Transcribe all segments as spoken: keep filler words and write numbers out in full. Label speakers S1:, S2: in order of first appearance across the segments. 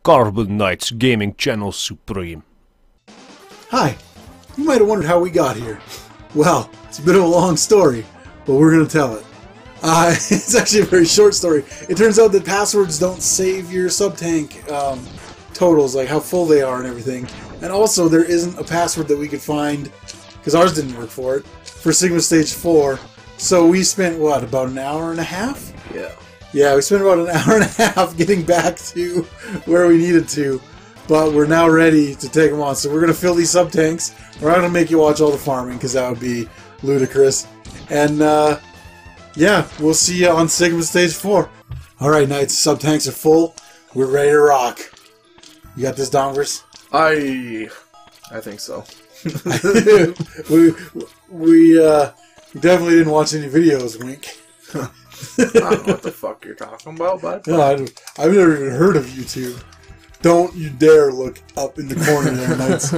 S1: Carbon Knights Gaming Channel Supreme.
S2: Hi, you might have wondered how we got here. Well, it's a bit of a long story, but we're going to tell it. Uh, it's actually a very short story. It turns out that passwords don't save your sub-tank um, totals, like how full they are and everything. And also, there isn't a password that we could find, because ours didn't work for it, for Sigma Stage four. So we spent, what, about an hour and a half?
S3: Yeah.
S2: Yeah, we spent about an hour and a half getting back to where we needed to. But we're now ready to take them on. So we're going to fill these sub-tanks. We're not going to make you watch all the farming, because that would be ludicrous. And, uh, yeah, we'll see you on Sigma Stage four. Alright, Knights, sub-tanks are full. We're ready to rock. You got this, Dongvers?
S3: I... I think so.
S2: we, we, uh, we definitely didn't watch any videos, wink.
S3: I don't know what the fuck you're talking about, bud.
S2: No, I don't, I've never even heard of YouTube. Don't you dare look up in the corner there, Knights.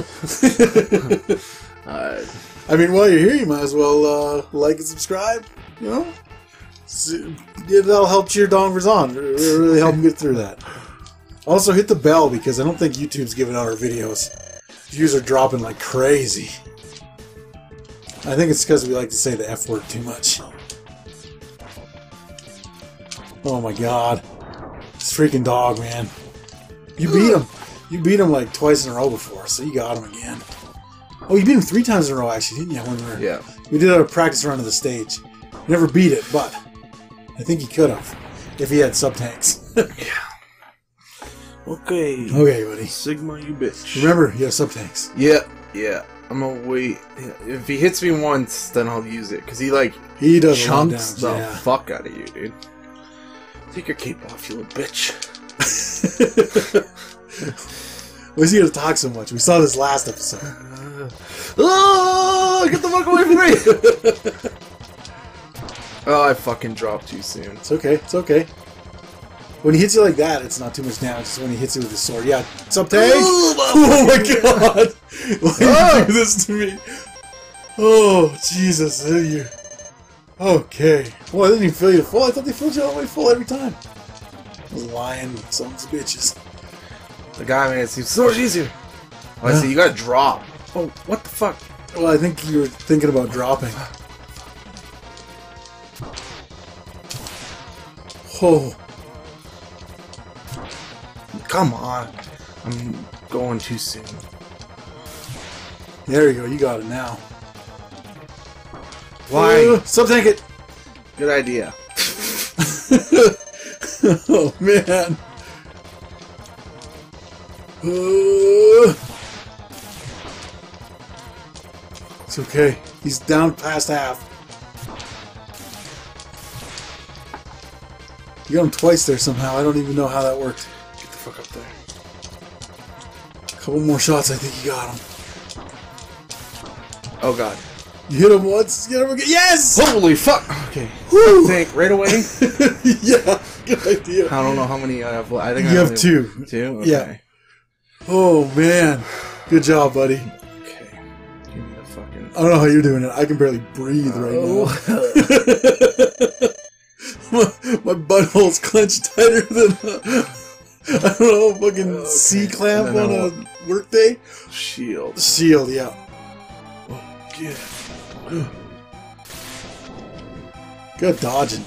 S3: uh,
S2: I mean, while you're here, you might as well uh, like and subscribe. You know, so, yeah, that'll help cheer Dongvers on. It'll really help them get through that. Also, hit the bell because I don't think YouTube's giving out our videos. Views are dropping like crazy. I think it's because we like to say the F word too much. Oh my god. This freaking dog, man. You beat him. You beat him like twice in a row before, so you got him again. Oh, you beat him three times in a row, actually, didn't you? When we, were,
S3: yeah.
S2: we did a practice run of the stage. Never beat it, but I think he could have if he had sub-tanks.
S3: Yeah. Okay.
S2: Okay, buddy.
S3: Sigma, you bitch.
S2: Remember, you have sub-tanks.
S3: Yeah, yeah. I'm gonna wait. If he hits me once, then I'll use it. Because he, like,
S2: he does
S3: chunks the
S2: yeah.
S3: fuck out of you, dude. Take your cape off, you little bitch.
S2: Why is he gonna talk so much? We saw this last episode.
S3: Uh, oh, get the fuck away from me! Oh, I fucking dropped too soon.
S2: It's okay, it's okay. When he hits you like that, it's not too much damage. It's when he hits you with his sword. Yeah, sub-tank! Oh my god! Why
S3: oh.
S2: you do this to me? Oh, Jesus. You... Okay. Well, I didn't even fill you to full. I thought they filled you all the way full every time. Those lying sons of bitches.
S3: The guy made it seem so much easier. Oh, I see, you gotta drop. Oh, what the fuck?
S2: Well, I think you were thinking about dropping. Oh.
S3: Come on. I'm going too soon.
S2: There you go, you got it now.
S3: Why?
S2: Uh, sub-tank it!
S3: Good idea.
S2: Oh, man. Uh, it's okay. He's down past half. You got him twice there somehow. I don't even know how that worked.
S3: Get the fuck up there.
S2: A couple more shots, I think you got him.
S3: Oh god.
S2: You hit him once, you hit him again. Yes!
S3: Holy fuck! Okay.
S2: Woo!
S3: Tank right away?
S2: Yeah, good idea.
S3: I don't know how many I have. I think
S2: you
S3: I
S2: have two.
S3: Two? Okay.
S2: Yeah. Oh, man. Good job, buddy.
S3: Okay. Give me the fucking...
S2: I don't know how you're doing it. I can barely breathe right
S3: oh.
S2: now. my, my butthole's clenched tighter than a, I don't know, a fucking
S3: okay.
S2: C-clamp on
S3: I'll...
S2: a workday.
S3: Shield.
S2: Shield, yeah.
S3: Oh, yeah.
S2: Good dodging.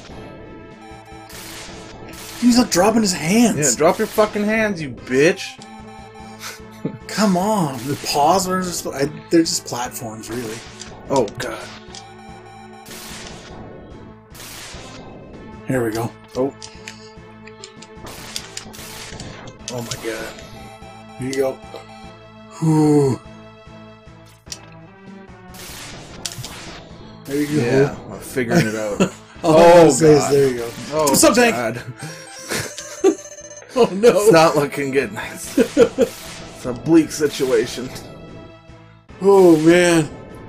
S2: He's not dropping his hands.
S3: Yeah, drop your fucking hands, you bitch.
S2: Come on. The paws are just, I, they're just platforms, really.
S3: Oh, God.
S2: Here we go.
S3: Oh. Oh, my God.
S2: Here you go. Whew. There you go.
S3: Yeah, I'm figuring it out.
S2: Oh, God. There you go.
S3: Oh,
S2: sub-tank.
S3: God.
S2: Oh, no.
S3: It's not looking good. It's a bleak situation.
S2: Oh, man.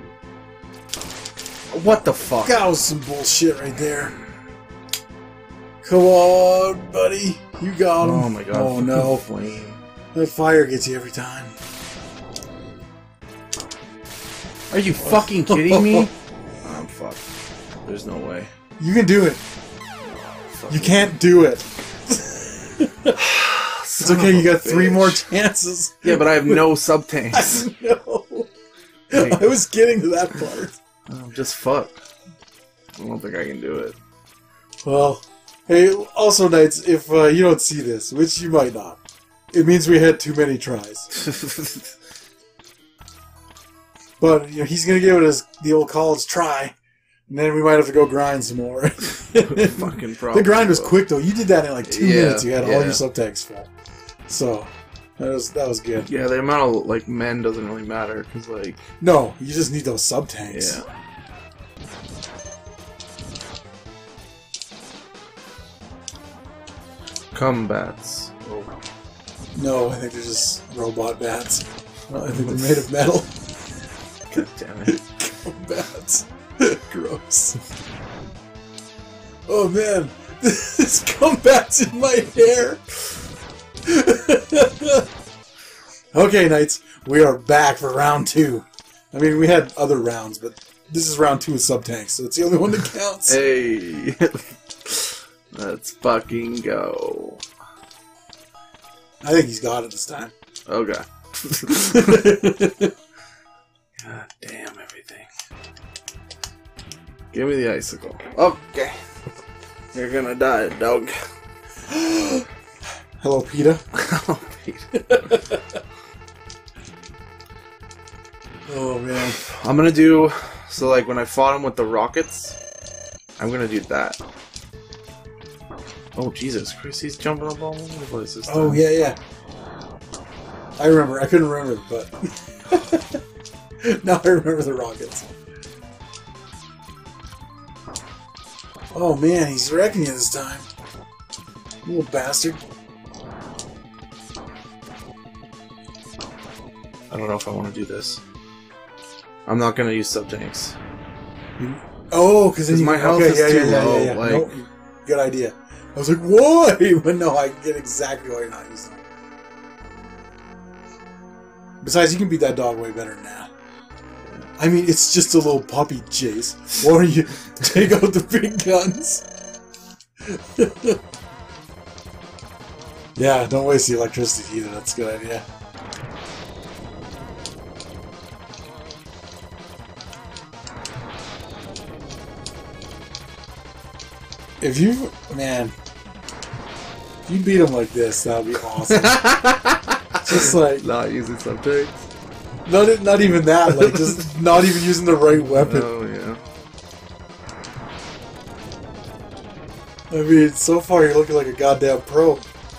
S3: What the fuck?
S2: That was some bullshit right there. Come on, buddy. You got him.
S3: Oh, my God.
S2: Oh, no.
S3: Flame.
S2: That fire gets you every time.
S3: Are you fucking kidding me? I'm fucked. There's no way.
S2: You can do it.
S3: Fuck
S2: you can't do it. It's okay, you got three more chances.
S3: Yeah, but I have no sub-tanks.
S2: I know. I was getting to that part.
S3: I'm just fucked. I don't think I can do it.
S2: Well, hey, also, Knights, if uh, you don't see this, which you might not, it means we had too many tries. But, you know, he's going to give it his, the old college try, and then we might have to go grind some more.
S3: Fucking problem.
S2: The grind was quick, though. You did that in like two
S3: Yeah,
S2: minutes. You had
S3: yeah.
S2: all your subtext full. So, that was, that was good.
S3: Yeah, the amount of, like, men doesn't really matter, because, like...
S2: No, you just need those subtanks.
S3: Yeah. Combats. Oh.
S2: No, I think they're just robot bats. No, I think they're made of metal.
S3: God damn it.
S2: Bats. Gross. Oh man, this combats in my hair. Okay, Knights, we are back for round two. I mean, we had other rounds, but this is round two with subtanks, so it's the only one that counts.
S3: Hey. Let's fucking go.
S2: I think he's got it this time.
S3: Okay. God damn everything. Give me the icicle. Okay. You're gonna die, dog.
S2: Hello, PETA.
S3: Oh, Pete.
S2: Oh, man.
S3: I'm gonna do... So, like, when I fought him with the rockets, I'm gonna do that. Oh, Jesus Christ, he's jumping up all over the place this time.
S2: Oh, yeah, yeah. I remember. I couldn't remember, but... now I remember the rockets. Oh, man, he's wrecking you this time. You little bastard.
S3: I don't know if I want to do this. I'm not gonna use sub-tanks.
S2: Oh, because then you...
S3: my health
S2: okay,
S3: is
S2: yeah,
S3: too
S2: yeah, yeah,
S3: low,
S2: yeah, yeah.
S3: like-
S2: Nope. Good idea. I was like, why? But no, I get exactly why you're not using them. Besides, you can beat that dog way better than that. I mean, it's just a little puppy chase. Why don't you take out the big guns? Yeah, don't waste the electricity either. That's a good idea. If you, man, if you beat him like this, that would be awesome. Just like,
S3: Not using sub-tanks?
S2: not, not even that, like, just not even using the right weapon.
S3: Oh, yeah.
S2: I mean, so far you're looking like a goddamn pro.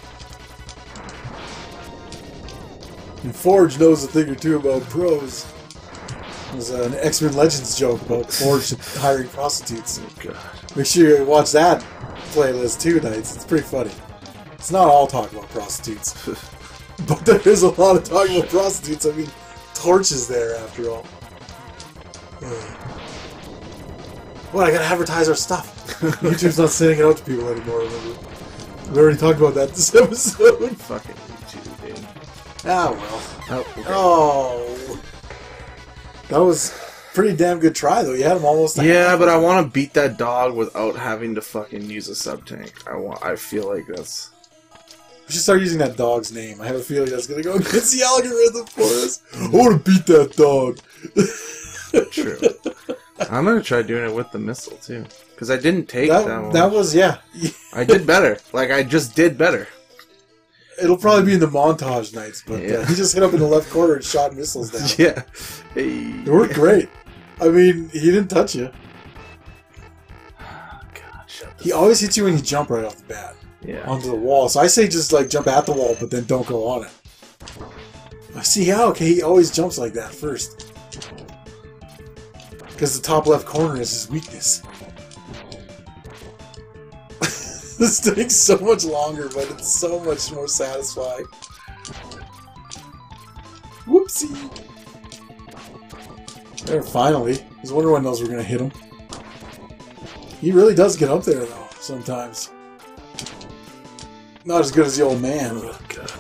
S2: And Forge knows a thing or two about pros. There's an X-Men Legends joke about Forge hiring prostitutes.
S3: Oh, God.
S2: Make sure you watch that playlist too, Knights. It's pretty funny. It's not all talk about prostitutes. But there is a lot of talk about prostitutes. I mean, Torch is there after all. What, I gotta advertise our stuff. YouTube's not sending it out to people anymore, remember? We already talked about that this episode.
S3: Fucking YouTube, dude.
S2: Ah, well.
S3: Oh, okay.
S2: Oh. That was a pretty damn good try, though. You had him almost...
S3: Yeah, but I want to beat that dog without having to fucking use a sub-tank. I want. I feel like that's...
S2: We should start using that dog's name. I have a feeling that's going to go against the algorithm for us. I want to beat that dog.
S3: True. I'm going to try doing it with the missile, too. Because I didn't take
S2: That,
S3: that one.
S2: that was, yeah.
S3: I did better. Like, I just did better.
S2: It'll probably be in the montage nights, but
S3: Yeah.
S2: uh, he just hit up in the left corner and shot missiles down.
S3: Yeah. Hey.
S2: It worked great. I mean, he didn't touch you.
S3: God, shut the
S2: He always hits you when you jump right off the bat
S3: Yeah.
S2: onto the wall. So I say just like jump at the wall, but then don't go on it. I see how. Okay, he always jumps like that first. Because the top left corner is his weakness. This takes so much longer, but it's so much more satisfying. Whoopsie! There, finally. I was wondering when those were going to hit him. He really does get up there, though, sometimes. Not as good as the old man.
S3: Oh, God.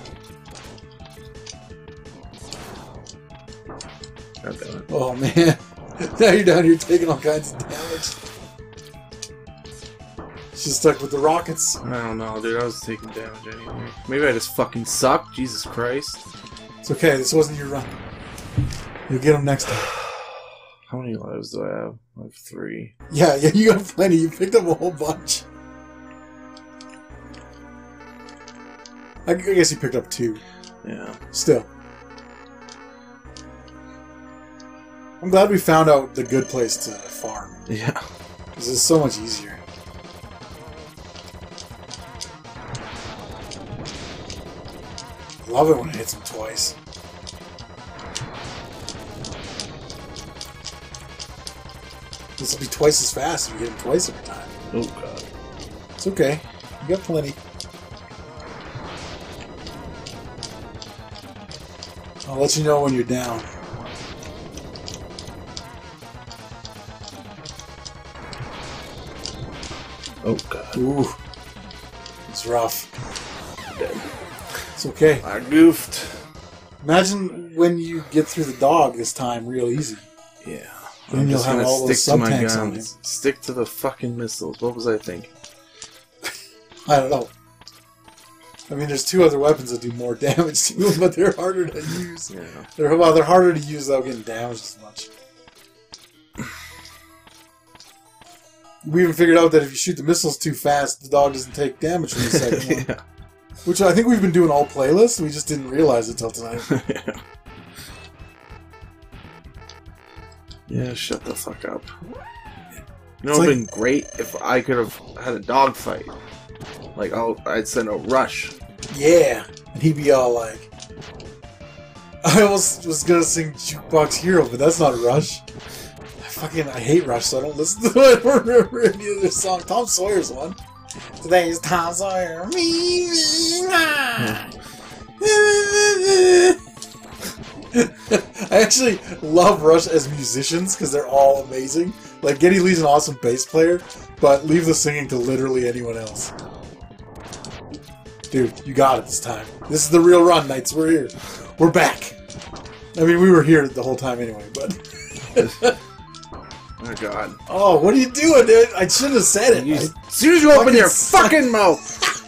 S3: God damn it.
S2: Oh, man. Now you're down here taking all kinds of damage. It's She's stuck with the rockets.
S3: I don't know, dude. I was taking damage anyway. Maybe I just fucking suck. Jesus Christ.
S2: It's okay. This wasn't your run. You'll get them next time.
S3: How many lives do I have? I have three.
S2: Yeah, yeah, you got plenty. You picked up a whole bunch. I guess you picked up two.
S3: Yeah.
S2: Still. I'm glad we found out the good place to farm.
S3: Yeah.
S2: This is so much easier. Love it when it hits him twice. This will be twice as fast if you hit him twice every time.
S3: Oh god.
S2: It's okay. You got plenty. I'll let you know when you're down.
S3: Oh god.
S2: Ooh. It's rough.
S3: Dead.
S2: It's okay.
S3: I goofed.
S2: Imagine when you get through the dog this time real easy.
S3: Yeah.
S2: Then
S3: I'm
S2: you'll
S3: just
S2: have
S3: gonna
S2: all those
S3: stick to my
S2: sub-tanks on you.
S3: guns. Stick to the fucking missiles. What was I thinking?
S2: I don't know. I mean, there's two other weapons that do more damage to them, but they're harder to use.
S3: Yeah.
S2: They're, well, they're harder to use without getting damaged as much. We even figured out that if you shoot the missiles too fast, the dog doesn't take damage from the second one.
S3: Yeah.
S2: Which I think we've been doing all playlists. We just didn't realize it till tonight.
S3: Yeah. Yeah, shut the fuck up. You know, it would have been great if I could have had a dog fight. Like, oh, I'd send a rush.
S2: Yeah. And he'd be all like... I almost was gonna sing Jukebox Hero, but that's not Rush. I fucking... I hate Rush, so I don't listen to it. I don't remember any of their song. Tom Sawyer's one. Today's Tom Sawyer. Me, me, ah. I actually love Rush as musicians because they're all amazing. Like, Geddy Lee's an awesome bass player, but leave the singing to literally anyone else. Dude, you got it this time. This is the real run, Knights. We're here. We're back. I mean, we were here the whole time anyway, but...
S3: Oh god.
S2: Oh, what are you doing, dude? I shouldn't have said it.
S3: You,
S2: I,
S3: as soon as you open your
S2: suck.
S3: fucking mouth!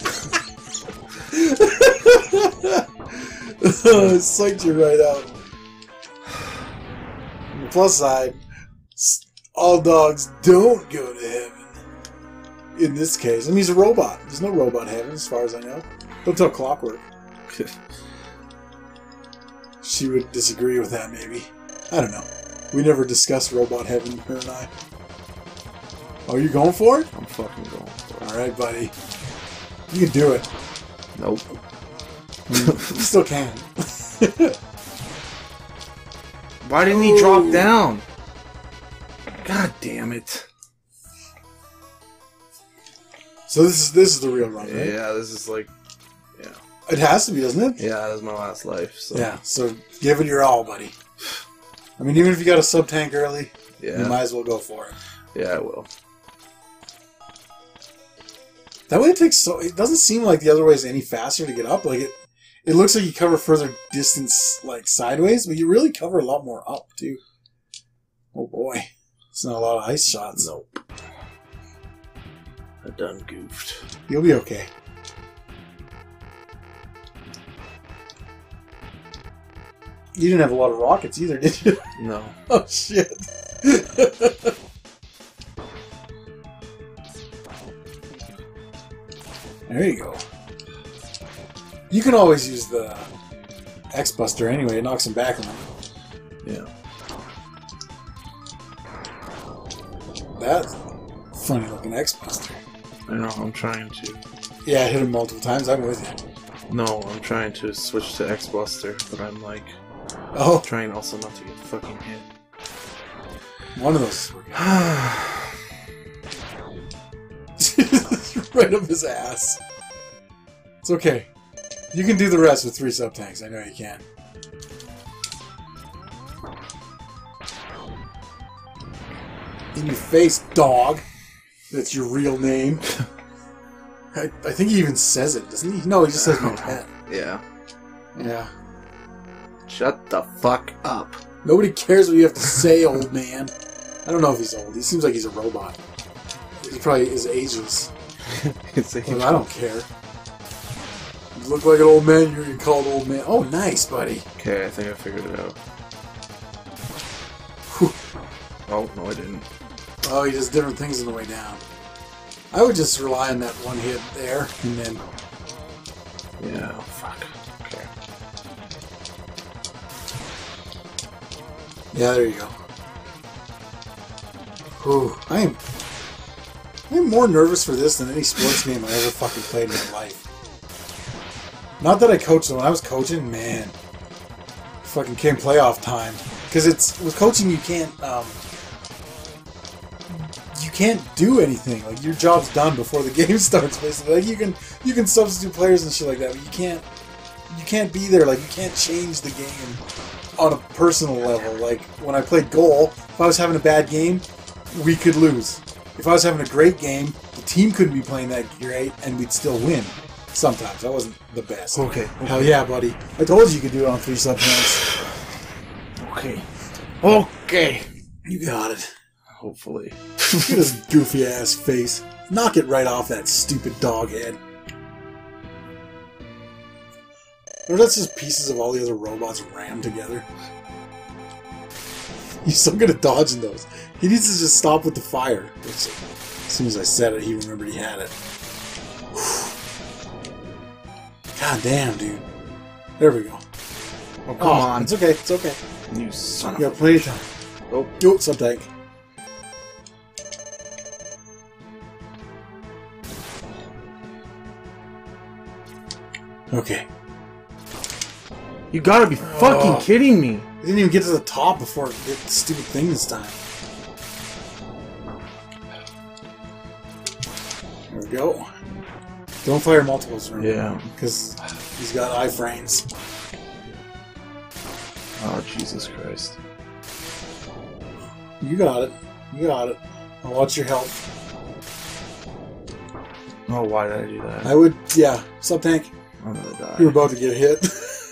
S2: I psyched you right out. On the plus side, all dogs don't go to heaven. In this case. I mean, he's a robot. There's no robot heaven, as far as I know. Don't tell Clockwork. She would disagree with that, maybe. I don't know. We never discussed robot heaven, her and I. Oh, you going for it?
S3: I'm fucking going for it.
S2: Alright, buddy. You can do it.
S3: Nope.
S2: You still can.
S3: Why didn't he drop down? God damn it.
S2: So this is this is the real run, right?
S3: Yeah, this is like... Yeah.
S2: It has to be, doesn't it?
S3: Yeah, that's my last life, so...
S2: Yeah, so give it your all, buddy. I mean, even if you got a sub-tank early,
S3: Yeah.
S2: you might as well go for it.
S3: Yeah, I will.
S2: That way it takes so... It doesn't seem like the other way is any faster to get up. Like, it it looks like you cover further distance, like, sideways, but you really cover a lot more up, too. Oh, boy. It's not a lot of ice shots.
S3: Nope. I done goofed.
S2: You'll be okay. You didn't have a lot of rockets either, did you?
S3: No.
S2: Oh, shit. There you go. You can always use the X-Buster anyway. It knocks him back a little.
S3: Yeah.
S2: That's funny looking X-Buster.
S3: I know, I'm trying to.
S2: Yeah, I hit him multiple times. I'm with you.
S3: No, I'm trying to switch to X-Buster, but I'm like...
S2: Oh,
S3: trying also not to get fucking hit.
S2: one of those. Right up his ass. It's okay. You can do the rest with three sub-tanks. I know you can. In your face, dog. That's your real name. I, I think he even says it, doesn't he? No, he just says my pet.
S3: Yeah.
S2: Yeah.
S3: Shut the fuck up.
S2: Nobody cares what you have to say, old man. I don't know if he's old. He seems like he's a robot. He probably is ageless. Look, I don't care. You look like an old man, you're called old man. Oh, nice, buddy.
S3: Okay, I think I figured it out.
S2: Whew.
S3: Oh, no I didn't.
S2: Oh, he does different things on the way down. I would just rely on that one hit there, and then...
S3: Yeah, oh, fuck. Okay.
S2: Yeah, there you go. Whew. I am... I'm more nervous for this than any sports game I ever fucking played in my life. Not that I coached, when I was coaching, man. Fucking came playoff time. Because it's... With coaching, you can't, um... you can't do anything. Like, your job's done before the game starts, basically. Like, you can you can substitute players and shit like that, but you can't you can't be there. Like, you can't change the game on a personal level. Like, when I played goal, if I was having a bad game, we could lose. If I was having a great game, the team couldn't be playing that great, and we'd still win. Sometimes. That wasn't the best.
S3: Okay.
S2: Hell yeah, buddy. I told you you could do it on three subpoints.
S3: Okay. Okay.
S2: You got it.
S3: Hopefully.
S2: Look at his goofy ass face. Knock it right off that stupid dog head. Or that's just pieces of all the other robots rammed together. He's so good at dodging those. He needs to just stop with the fire. Which, as soon as I said it, he remembered he had it. God damn, dude. There we go.
S3: Oh, come
S2: oh,
S3: on.
S2: It's okay, it's okay.
S3: You son
S2: You
S3: of
S2: got plenty of time.
S3: Oh.
S2: Yo, sub-tank. Okay.
S3: You gotta be fucking
S2: Oh.
S3: kidding me.
S2: We didn't even get to the top before it did the stupid thing this time. There we go. Don't fire multiples, remember?
S3: Yeah.
S2: Because he's got iframes.
S3: Oh, Jesus Christ.
S2: You got it. You got it. I'll watch your health.
S3: Oh, why did I do that?
S2: I would, yeah. Sub-tank.
S3: I'm gonna die.
S2: You were about to get hit.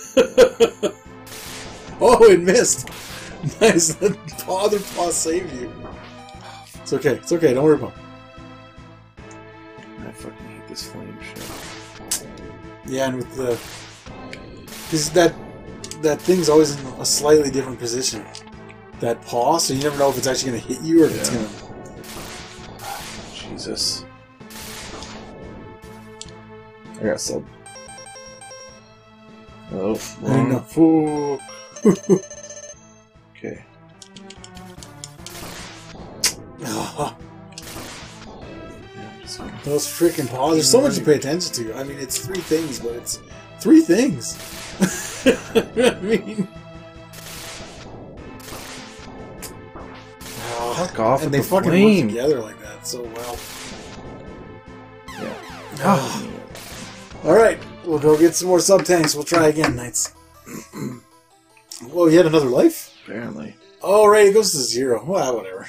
S2: Oh, it missed. Nice. Let Father Paw save you. It's okay. It's okay. Don't worry about it.
S3: I fucking hate this flame shit.
S2: Yeah, and with the... Because that, that thing's always in a slightly different position. That paw, so you never know if it's actually going to hit you or if
S3: Yeah.
S2: it's going to...
S3: Jesus. I got sub. Oh,
S2: I know.
S3: wrong. Okay.
S2: Oh,
S3: Yeah, just gonna-
S2: those freaking paws. There's so much to pay attention to. I mean, it's three things, but it's three things. I mean...
S3: Fuck off
S2: And
S3: with
S2: they
S3: the
S2: fucking
S3: flame.
S2: work together like that so well.
S3: Yeah.
S2: Oh. Alright, we'll go get some more sub-tanks. We'll try again, Knights. Whoa, you had another life?
S3: Apparently.
S2: Oh, right, it goes to zero. Well, whatever.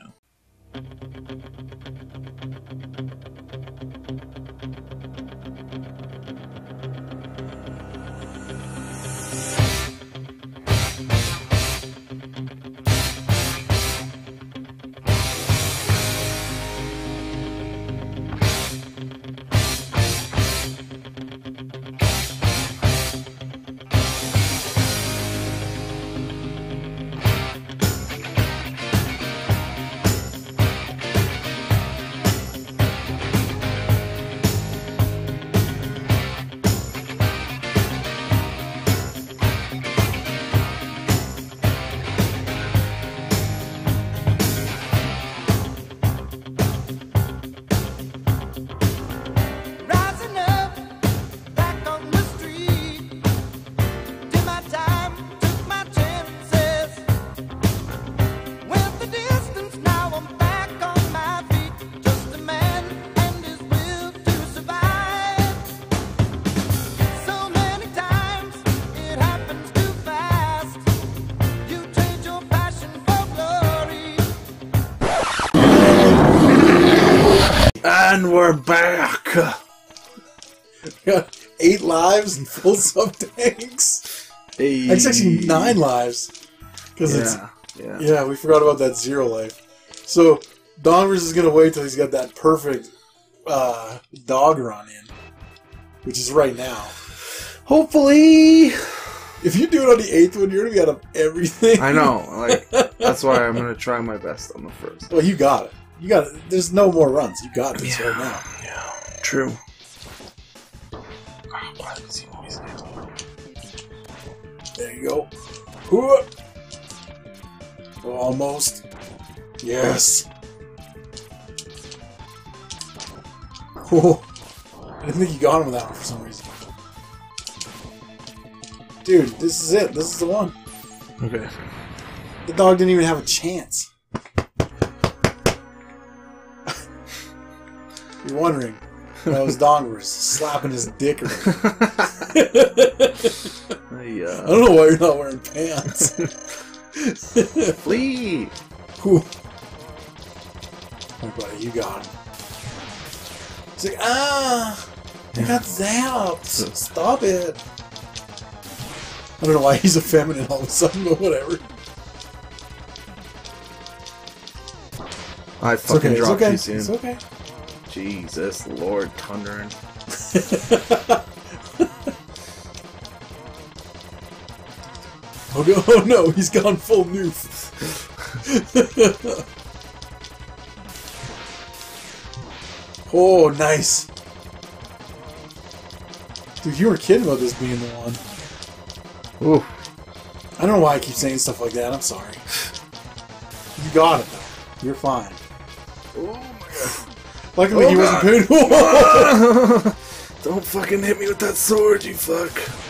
S4: Rising up, back on the street. Did my time, took my chances. Went the distance, now I'm back on my feet. Just a man and his will to survive. So many times it happens too fast. You trade your passion for glory.
S3: And we're back!
S2: Got eight lives and full sub-tanks.
S3: Hey.
S2: It's actually nine lives. Because it's...
S3: Yeah. Yeah.
S2: Yeah, we forgot about that zero life. So, Dongver is going to wait till he's got that perfect uh, dog run in, which is right now.
S3: Hopefully.
S2: If you do it on the eighth one, you're gonna be out of everything.
S3: I know. Like that's why I'm gonna try my best on the first.
S2: Well, you got it. You got it. There's no more runs. You got this
S3: Yeah.
S2: right now.
S3: Yeah. True.
S2: There you go. Hoo-ah. Almost. Yes. Oh, I didn't think you got him with that one for some reason. Dude, this is it. This is the one.
S3: Okay.
S2: The dog didn't even have a chance. You're wondering. That was Dongver slapping his dick around.
S3: Yeah.
S2: I don't know why you're not wearing pants.
S3: Flee!
S2: Whew. My buddy, you got him. He's like, ah! I got zapped! Stop it! I don't know why he's effeminate all of a sudden, but whatever.
S3: I
S2: It's
S3: fucking
S2: okay, it's
S3: dropped
S2: okay,
S3: you soon.
S2: it's okay.
S3: Jesus Lord, thundering.
S2: Oh no, oh no, he's gone full noof. Oh, nice. Dude, you were kidding about this being the one.
S3: Ooh.
S2: I don't know why I keep saying stuff like that, I'm sorry. You got it though. You're fine.
S3: Oh my god.
S2: Luckily
S3: Oh,
S2: he
S3: God.
S2: wasn't paid.
S3: Don't fucking hit me with that sword, you fuck.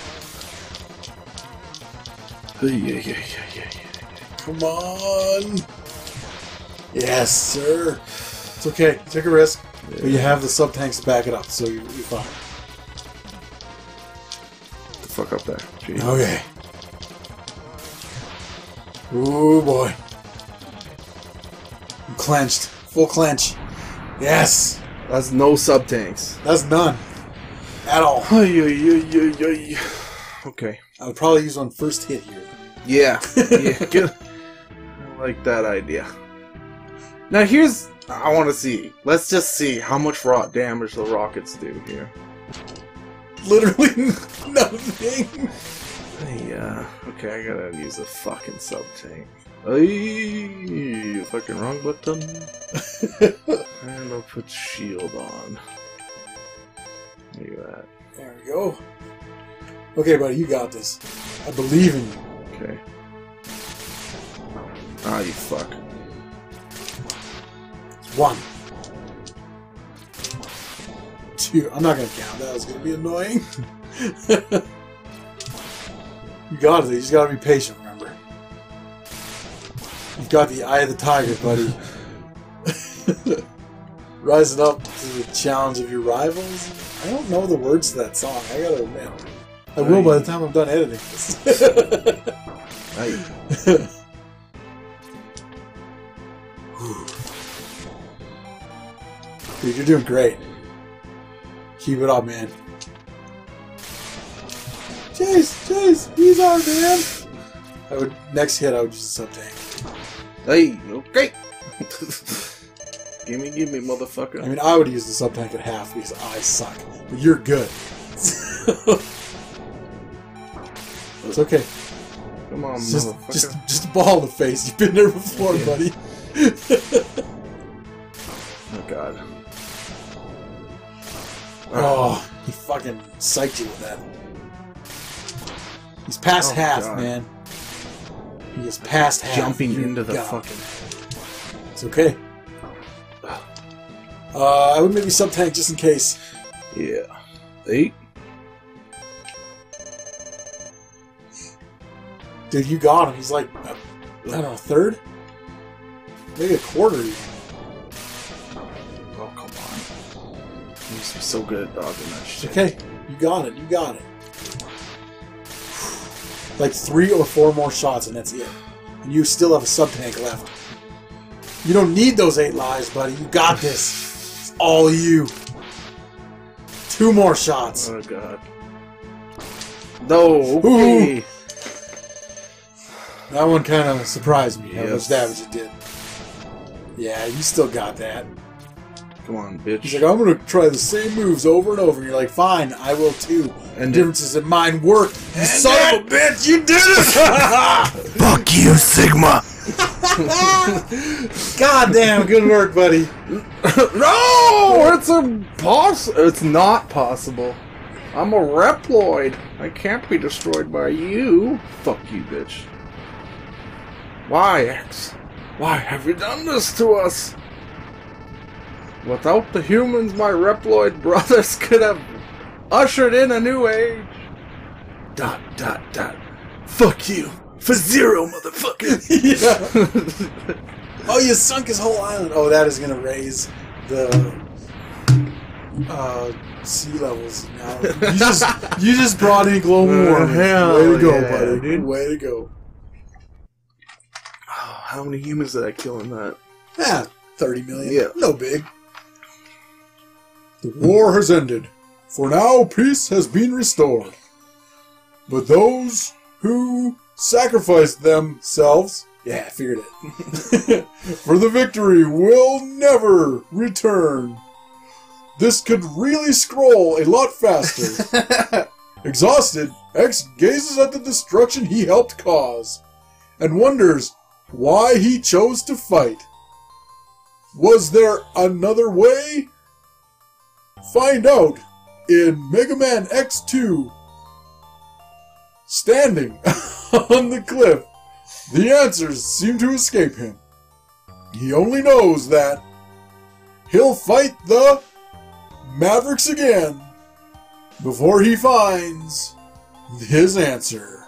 S3: Yeah, yeah, yeah, yeah, yeah.
S2: Come on. Yes, sir. It's okay. Take a risk.
S3: Yeah.
S2: But you have the sub-tanks to back it up, so you're, you're fine.
S3: Get the fuck up there. Jeez.
S2: Okay. Ooh, boy. I'm clenched. Full clench. Yes.
S3: That's no sub tanks.
S2: That's none. At all.
S3: Okay.
S2: I would probably use one first hit here.
S3: Yeah. Yeah. Good. I like that idea. Now here's. I want to see. Let's just see how much raw damage the rockets do here.
S2: Literally nothing.
S3: Yeah. Okay, I gotta use a fucking sub tank. Ay, fucking wrong button. And I'll put shield on. Look at that.
S2: There we go. Okay, buddy, you got this. I believe in you.
S3: Okay. Ah, you fuck.
S2: One. Two. I'm not gonna count. That was gonna be annoying. You got it. You just gotta be patient, remember. You've got the eye of the tiger, buddy. Rising up to the challenge of your rivals. I don't know the words to that song. I gotta admit. I will by the time I'm done editing this.
S3: Aye.
S2: Dude, you're doing great. Keep it up, man. Chase, Chase, he's our man. I would next hit. I would use a sub tank.
S3: Hey, okay. Gimme, gimme, motherfucker.
S2: I mean, I would use the sub tank at half because I suck. But you're good. It's okay.
S3: Come on,
S2: It's just,
S3: motherfucker.
S2: just, just a ball in the face. You've been there before,
S3: Yeah.
S2: buddy.
S3: Oh god.
S2: Oh, he fucking psyched you with that. He's past
S3: Oh,
S2: half,
S3: God.
S2: man. He is past half.
S3: Jumping
S2: You
S3: into the
S2: got it.
S3: fucking.
S2: It's okay. Uh, I would maybe sub tank just in case.
S3: Yeah. Eight.
S2: Dude, you got him. He's like, uh, I don't know, a third? Maybe a quarter even.
S3: Oh, come on. You used to be so good at dodging that shit.
S2: Okay, you got it. You got it. Like three or four more shots and that's it. And you still have a sub tank left. You don't need those eight lives, buddy. You got this. It's all you. Two more shots.
S3: Oh, god. No, okay.
S2: Ooh. That one kind of surprised me how
S3: Yes.
S2: much damage it did. Yeah, you still got that.
S3: Come on, bitch.
S2: He's like, I'm gonna try the same moves over and over. And you're like, fine, I will too.
S3: And
S2: the difference is that mine work. You son of a bitch, you did it!
S1: Fuck you, Sigma!
S2: God damn, good work, buddy.
S3: No! It's impossible. It's not possible. I'm a Reploid. I can't be destroyed by you. Fuck you, bitch. Why, X? Why have you done this to us? Without the humans, my Reploid brothers could have ushered in a new age. Dot, dot, dot. Fuck you. For zero, motherfucker.
S2: Yeah. Oh, you sunk his whole island. Oh, that is gonna raise the uh, sea levels now. You just you just brought in global warming.
S3: hell
S2: Way to go,
S3: yeah,
S2: buddy.
S3: dude.
S2: Way to go.
S3: Oh, how many humans did I kill in that?
S2: Yeah, thirty million.
S3: Yeah.
S2: No big. The war has ended. For now, peace has been restored. But those who sacrificed themselves, yeah, I figured it, for the victory will never return. This could really scroll a lot faster. Exhausted, X gazes at the destruction he helped cause, and wonders why he chose to fight. Was there another way? Find out in Mega Man X two. Standing on the cliff, the answers seem to escape him. He only knows that he'll fight the Mavericks again before he finds his answer.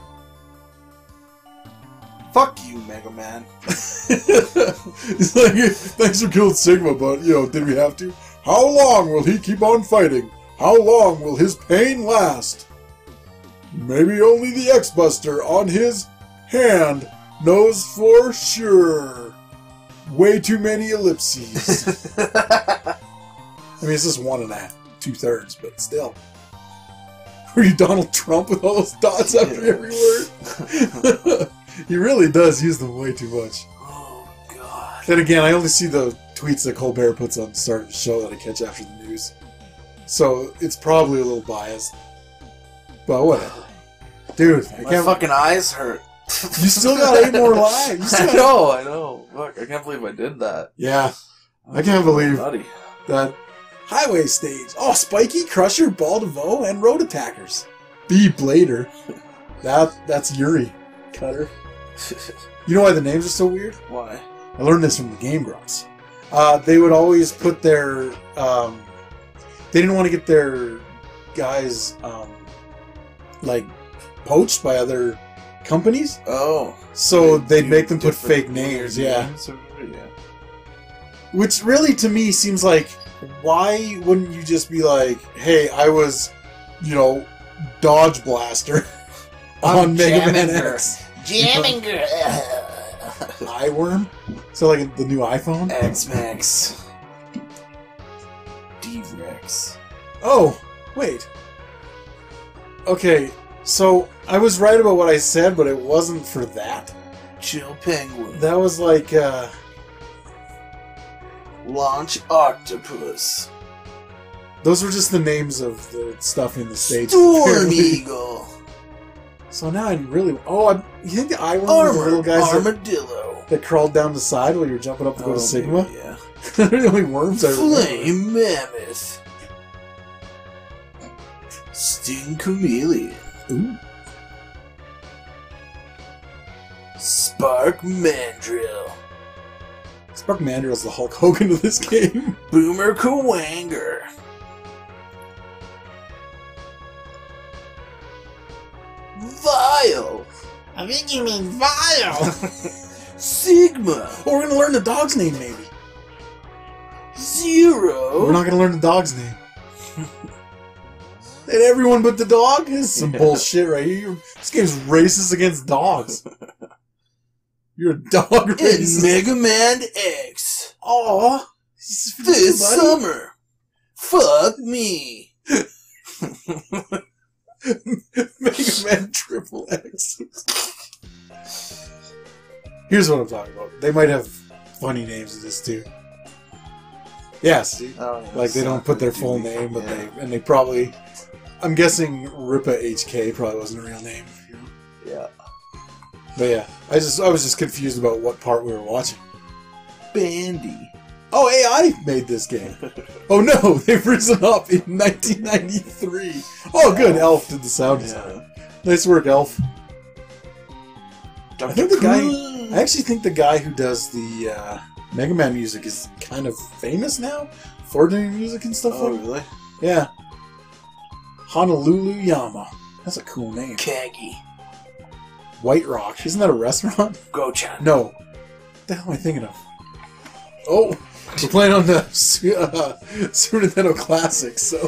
S5: Fuck you, Mega Man.
S2: He's like, thanks for killing Sigma, but, you know, did we have to? How long will he keep on fighting? How long will his pain last? Maybe only the X-Buster on his hand knows for sure. Way too many ellipses. I mean, it's just one and a half, two thirds, but still. Are you Donald Trump with all those dots after every word? He really does use them way too much.
S5: Oh, God.
S2: Then again, I only see the tweets that Colbert puts on the start of the show that I catch after the news. So it's probably a little biased. But whatever. Dude, I
S5: My
S2: can't.
S5: fucking eyes hurt.
S2: You still got eight more lives. You still
S5: I
S2: got-
S5: know, I know. Fuck, I can't believe I did that.
S2: Yeah. I can't believe
S5: Nutty.
S2: that highway stage. Oh, Spiky, Crusher, Ball DeVoe, and Road Attackers. B. Blader. That That's Yuri. Cutter. You know why the names are so weird?
S5: Why?
S2: I learned this from the Game Grumps. Uh, they would always put their... Um, they didn't want to get their guys, um, like, poached by other companies.
S5: Oh.
S2: So
S5: They
S2: they'd
S5: do
S2: make them put
S5: different
S2: fake names, yeah.
S5: names or- yeah.
S2: Which really, to me, seems like, why wouldn't you just be like, hey, I was, you know, Dodge Blaster on Mega Man X.
S5: Jamming girl.
S2: Eyeworm? So like the new iPhone?
S5: X-Max. D-Rex.
S2: Oh, wait. Okay, so I was right about what I said, but it wasn't for that.
S5: Chill Penguin.
S2: That was like, uh...
S5: Launch Octopus.
S2: those were just the names of the stuff in the stage.
S5: Storm
S2: apparently.
S5: Eagle.
S2: So now I really... Oh, I, you think the Eyeworm were the little
S5: Armor.
S2: guys that,
S5: Armadillo.
S2: that crawled down the side while you were jumping up to go to
S5: Oh,
S2: Sigma?
S5: maybe, yeah.
S2: They're the only worms I remember.
S5: Flame Mammoth. Sting Chameleon.
S2: Ooh.
S5: Spark Mandrill.
S2: Spark Mandrill's the Hulk Hogan of this game.
S5: Boomer Kawanger. Vile.
S2: I think you mean Vile.
S5: Sigma.
S2: Oh, we're gonna learn the dog's name, maybe.
S5: Zero.
S2: We're not gonna learn the dog's name. And everyone but the dog? This is some
S5: Yeah.
S2: bullshit right here. This game's racist against dogs. You're a dog
S5: In
S2: racist.
S5: Mega Man X.
S2: Aw.
S5: This summer. Fuck me.
S2: Mega Man Triple X. Here's what I'm talking about. They might have funny names in this too. Yes.
S3: Oh, yeah,
S2: Like they don't put their full
S3: T V.
S2: name, but
S3: Yeah.
S2: they and they probably. I'm guessing Ripa H K probably wasn't a real name.
S3: Yeah.
S2: But yeah, I just I was just confused about what part we were watching.
S3: Bandy.
S2: Oh, A I made this game. Oh no, they've risen up in nineteen ninety-three. Oh, good, Elf did the sound design. Nice work, Elf. I think the guy. I actually think the guy who does the uh, Mega Man music is kind of famous now for doing music and stuff
S3: Oh,
S2: like that.
S3: really?
S2: Yeah. Honolulu Yama. That's a cool name.
S5: Kagi.
S2: White Rock. Isn't that a restaurant?
S5: Gochan.
S2: No. What the hell am I thinking of? Oh, we're playing on the Su- uh, Super Nintendo Classic, so.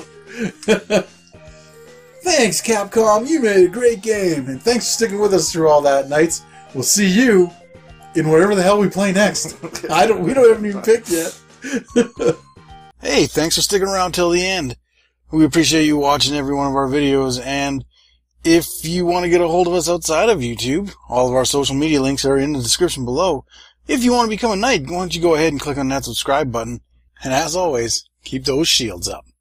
S2: Thanks, Capcom. You made a great game. And thanks for sticking with us through all that, Knights. We'll see you in whatever the hell we play next. I don't. We don't haven't even picked yet.
S6: Hey, thanks for sticking around till the end. We appreciate you watching every one of our videos, and if you want to get a hold of us outside of YouTube, all of our social media links are in the description below. If you want to become a knight, why don't you go ahead and click on that subscribe button, and as always, keep those shields up.